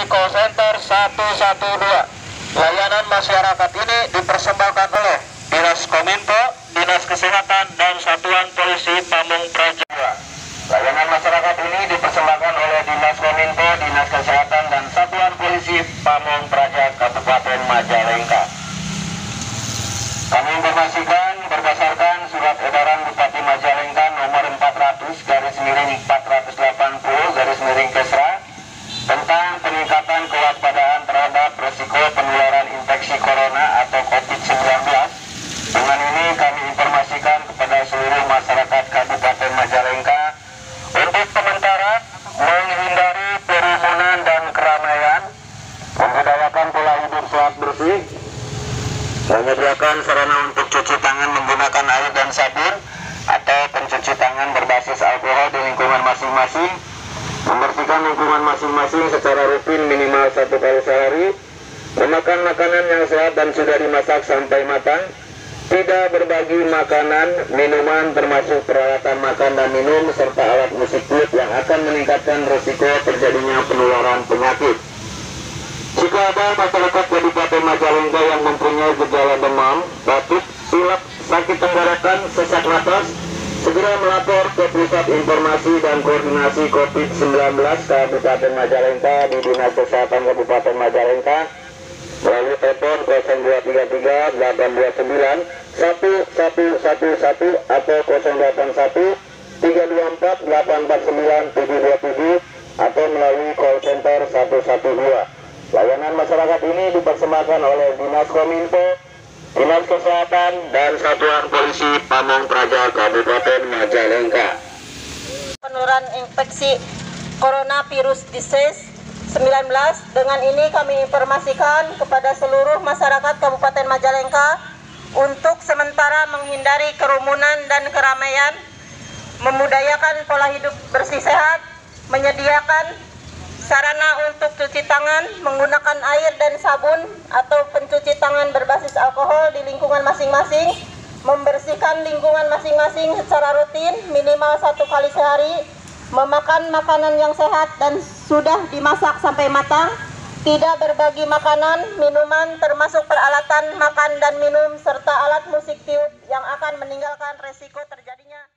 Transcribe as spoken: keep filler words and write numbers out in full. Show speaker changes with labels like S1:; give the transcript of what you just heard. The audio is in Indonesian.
S1: call center satu satu dua. Layanan masyarakat ini dipersembahkan oleh Dinas Kominfo, Dinas Kesehatan, dan Satuan Polisi Pamung Praja. Layanan masyarakat ini dipersembahkan oleh Dinas Kominfo, Dinas Kesehatan, dan Satuan Polisi Pamung Praja Kabupaten Majalengka. Kami informasikan berdasarkan surat edaran Bupati Majalengka nomor empat ratus garis miring empat ratus delapan puluh garis miring Kesra tentang peningkatan kewaspadaan terhadap resiko penularan infeksi corona atau COVID sembilan belas. Dengan ini kami informasikan kepada seluruh masyarakat Kabupaten Majalengka untuk sementara menghindari kerumunan dan keramaian, membudayakan pola hidup sehat bersih, menyediakan sarana untuk cuci tangan menggunakan air dan sabun atau pencuci tangan berbasis alkohol di lingkungan masing-masing, membersihkan lingkungan masing-masing secara rutin minimal satu kali sehari, memakan makanan yang sehat dan sudah dimasak sampai matang, tidak berbagi makanan, minuman termasuk peralatan makan dan minum serta alat musik klub yang akan meningkatkan risiko terjadinya penularan penyakit. Jika ada masyarakat Kabupaten Majalengka yang mempunyai gejala demam, batuk, pilek, sakit tenggorokan, sesak napas, segera melapor ke Pusat Informasi dan Koordinasi COVID sembilan belas Kabupaten Majalengka di Dinas Kesehatan Kabupaten Majalengka melalui telepon nol dua tiga tiga delapan dua sembilan satu satu satu satu atau nol delapan satu tiga dua empat delapan empat sembilan tujuh dua tujuh atau melalui call center satu satu dua. Layanan masyarakat ini dipersembahkan oleh Dinas Kominfo, Dinas Kesehatan, dan Satuan Polisi Pamung Praja Kabupaten Majalengka.
S2: Penularan infeksi coronavirus disease sembilan belas. Dengan ini kami informasikan kepada seluruh masyarakat Kabupaten Majalengka untuk sementara menghindari kerumunan dan keramaian, memudayakan pola hidup bersih sehat, menyediakan sarana untuk cuci tangan menggunakan air dan sabun atau pencuci tangan berbasis alkohol di lingkungan masing-masing, membersihkan lingkungan masing-masing secara rutin minimal satu kali sehari, memakan makanan yang sehat dan sudah dimasak sampai matang, tidak berbagi makanan, minuman termasuk peralatan makan dan minum serta alat musik tiup yang akan meninggalkan resiko terjadinya